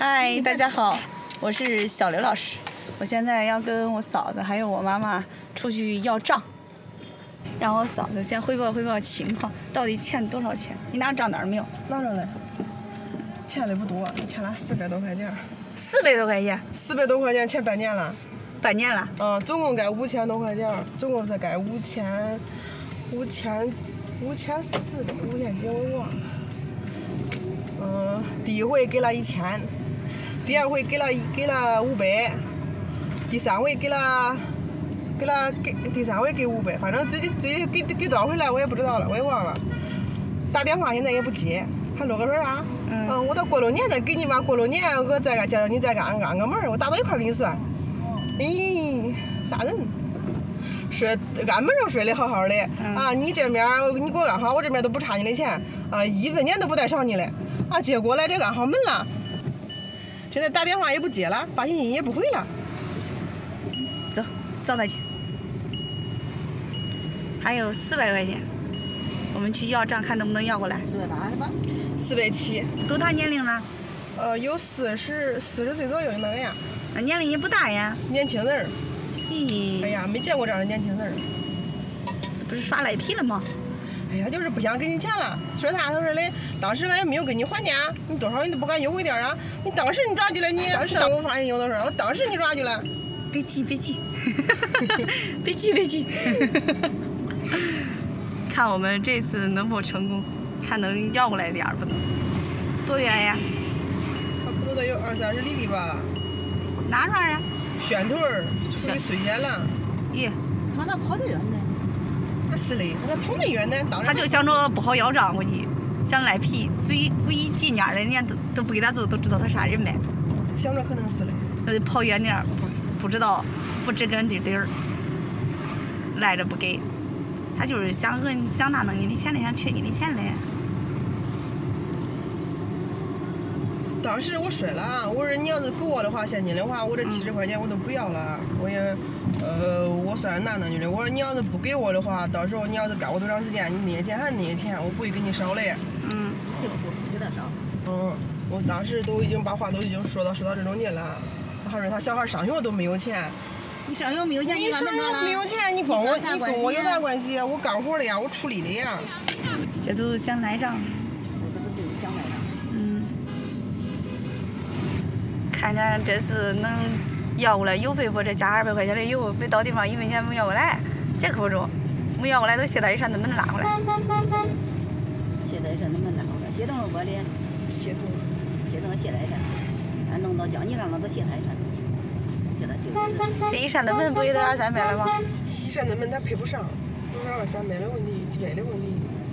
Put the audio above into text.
嗨，大家好，我是小刘老师。我现在要跟我嫂子还有我妈妈出去要账，让我嫂子先汇报情况，到底欠多少钱？你拿账单没有？ 拿着嘞，欠的不多，欠了400多块钱。 400多块钱 400多块钱，欠半年了。 半年了？ 总共该5000多块钱，总共才该5400、5000几我忘了。第一回给了1000，第二回给了500，第三回给第三回给500，反正最给多少回来我也不知道了，我也忘了。打电话现在也不接，还啰个说啥？我到过了年再给你吧，过了年我再叫你再按个门，我打到一块给你算。啥人？说按门上说的好好的你这面你给我按好，我这边都不差你的钱1分钱都不带少你的结果来这按好门了，现在打电话也不接了，发信息也不回了。 走，找他去。还有400块钱，我们去要账，看能不能要过来。 480的吧 ？470。 多大年龄了？ 有40岁左右的那个呀。 那年龄也不大呀。 年轻人。哎呀，没见过这样的年轻人。 这不是耍赖皮了吗？ 哎呀，就是不想给你钱了，说啥他说的，当时俺也没有给你还价，你多少你都不敢优惠点啊？你当时你抓去了，你当时我发现有的时候，当时你抓去了。 别急，别急，看我们这次能否成功，看能要过来点儿不能。多远呀？ 差不多得有20-30里地吧。 哪串啊？ 宣屯儿，属于绥县了。 咦，他那跑得远呢？ 那是嘞，他跑得远呢，当然。 他就想着不好要账，估计想赖皮，嘴鬼进家人家都不给他做，都知道他啥人呗。 想着可能是嘞。 跑远点儿，不知道，不知根底儿，赖着不给，他就是想拿弄你的钱嘞，想缺你的钱嘞。 当时我说了我说你要是给我的话，现金的话，我这70块钱我都不要了，我也，我算拿弄你的。我说你要是不给我的话，到时候你要是干我多长时间，你那些钱还是那些钱，我不会给你少嘞。 就不给他少。 我当时都已经把话都已经说到这种地了，还说他小孩上学都没有钱。 你上学没有钱？ 你上学没有钱，你跟我有啥关系？我干活的呀，我处理的呀。 这都想赖账。 这不就是想赖账？ 看看这次能要过来邮费不？这加200块钱的邮费到地方1分钱没要过来，这可不中，没要过来都谢大一山的门拉过来。 谢大一山的门拉过来，谢动了我的。谢动了谢大一山，俺弄到江泥上了都谢大一山，叫他丢。 这一山的门不也得200-300了吗？ 西山的门他配不上，都是200-300的问题，100的问题。